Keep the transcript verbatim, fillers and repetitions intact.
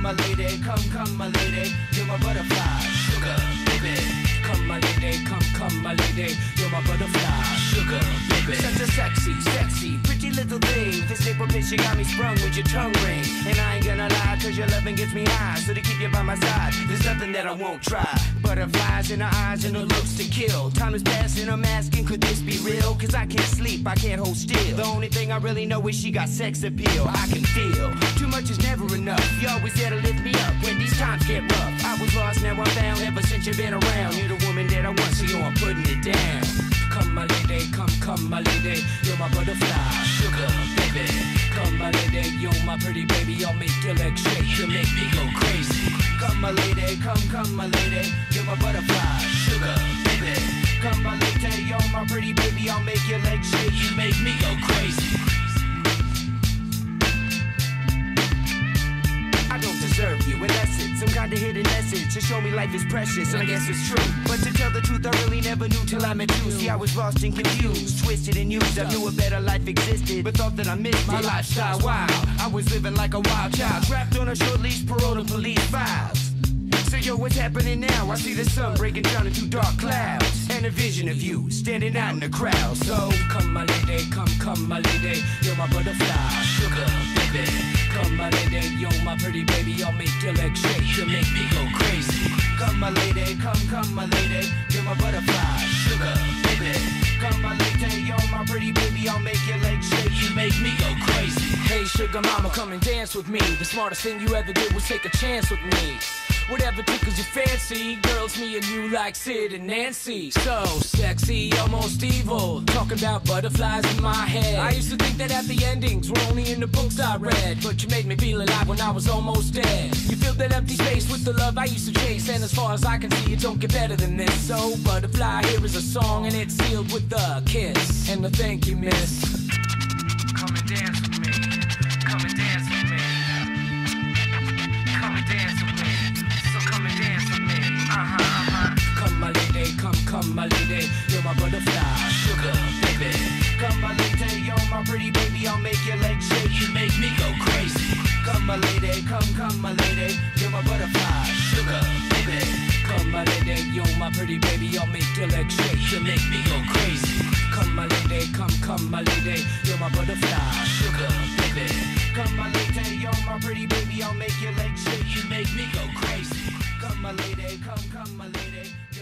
my lady, come, come, my lady, you're my butterfly, sugar, baby. Come, my lady, come, come, my lady, you're my butterfly, sugar, baby. Such a sexy, sexy, pretty little thing. This April bitch, you got me sprung with your tongue ring. And I ain't gonna lie, cause your loving gets me high. So to keep you by my side, there's nothing that I won't try. Butterflies in her eyes and her looks to kill. Time is passing, I'm asking, could this be real? Cause I can't sleep, I can't hold still. The only thing I really know is she got sex appeal. I can feel, too much is never enough. You always there to lift me up when these times get rough. I was lost, now I'm found, ever since you've been around. You're the woman that I want, so yo, I'm putting it down. Come, my lady, come, come, my lady, you're my butterfly, sugar, baby. Come, my lady, you're my pretty baby, I'll make your legs shake, you make me go crazy. Come, my lady, come, come, my lady, you're my butterfly, sugar, baby. Come, my lady, you're my pretty baby, I'll make your legs shake, you make me go crazy. I don't deserve you, unless it's some kind of hidden message to show me life is precious, and I guess it's true. But to tell the truth, I really never knew till I met you. See, I was lost and confused, twisted and used. I knew a better life existed, but thought that I missed my lifestyle wild. I was living like a wild child, trapped on a short leash, paroled to police files. So yo, what's happening now? I see the sun breaking down into dark clouds, and a vision of you standing out in the crowd. So come, my lady, come, come, my lady, you're my butterfly, sugar, baby. Come, my lady, you're my pretty baby, I'll make your legs shake, you make me go crazy. Come, my lady, come, come, my lady, you're my butterfly, sugar, baby. Come, my lady, you're my pretty baby, I'll make your legs shake, you make me go crazy. Hey, sugar mama, come and dance with me. The smartest thing you ever did was take a chance with me. Whatever tickles your fancy, girls, me and you like Sid and Nancy. So sexy, almost evil, talking about butterflies in my head. I used to think that happy endings were only in the books I read, but you made me feel alive when I was almost dead. You filled that empty space with the love I used to chase, and as far as I can see, it don't get better than this. So butterfly, here is a song, and it's sealed with a kiss and a thank you, miss. Come and dance with me. Come and dance with me. Come and dance with me. Come and dance with me, uh-huh, uh-huh. Come, my lady, come, come, my lady, you're my butterfly, sugar, baby. Come, my lady, you're my pretty baby, I'll make your legs shake, you make me go crazy. Come, my lady, come, come, my lady, you're my butterfly, sugar, baby. Come, my lady, you're my pretty baby, I'll make your legs shake, you make me go crazy. Come, my lady, come, come, my lady, you're my butterfly, sugar, baby. Come, my lady, you're my pretty baby, I'll make your legs shake, you make me go crazy. Come, my lady, come, come, my lady.